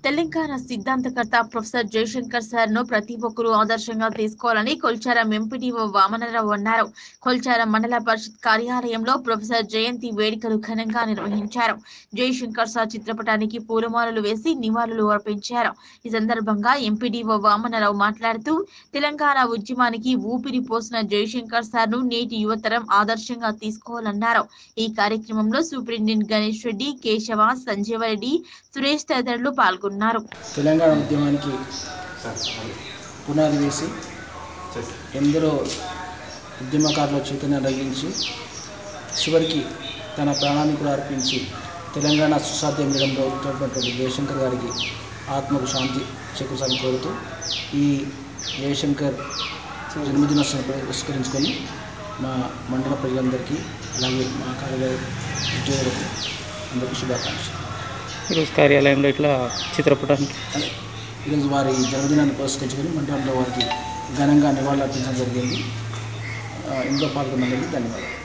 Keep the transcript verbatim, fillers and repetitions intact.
తెలంగాణ సిద్ధాంతకర్త professor Jayashankar sir ను ప్రతి ఒక్కరూ ఆదర్శంగా తీసుకోవాలని కొల్చారం ఎంపీడీఓ వామనరావు అన్నారు. కొల్చారం మండల పరిషత్ కార్యాలయంలో ప్రొఫెసర్ జయంతి వేడుకలు ఘనంగా నిర్వహించారు. జయశంకర్ సార్ చిత్రపటానికి పూలమాలలు వేసి నివాళులు అర్పించారు. ఈ సందర్భంగా ఎంపీడీఓ వామనరావు మాట్లాడుతూ తెలంగాణ ఉద్యమానికి ఊపిరి పోసిన జయశంకర్ సార్ ను నేటి యువతరం ఆదర్శంగా తీసుకోవాలన్నారు. ఈ కార్యక్రమంలో సూపరింటెండెంట్ గణేష్ రెడ్డి, కేశవ, సంజీవరెడ్డి, సురేష్ తదితరులు పాల్గొన్నారు. తెలంగాణ ఉద్యమానికి పునాది వేసి ఎందరో ఉద్యమకారుల చైతన్యం రగిలించి చివరికి తన ప్రాణాన్ని కూడా అర్పించి తెలంగాణ సుసాధ్యం చేయడంలో ఉన్నటువంటి జయశంకర్ గారికి ఆత్మకు శాంతి చేకూర్చాలని కోరుతూ ఈ జయశంకర్ జన్మదినోత్సవం పురస్కరించుకొని మా మండల ప్రజలందరికీ అలాగే మా కార్యాలయ ఉద్యోగులకు అందరికీ శుభాకాంక్షలు. ఈరోజు కార్యాలయంలో ఇట్లా చిత్రపటానికి ఈరోజు వారి జన్మదినాన్ని పురస్కరించుకొని మండలంలో వారికి ఘనంగా నివాళులు అర్పించడం జరిగింది. ఇందులో పాల్గొన్నందుకు ధన్యవాదాలు.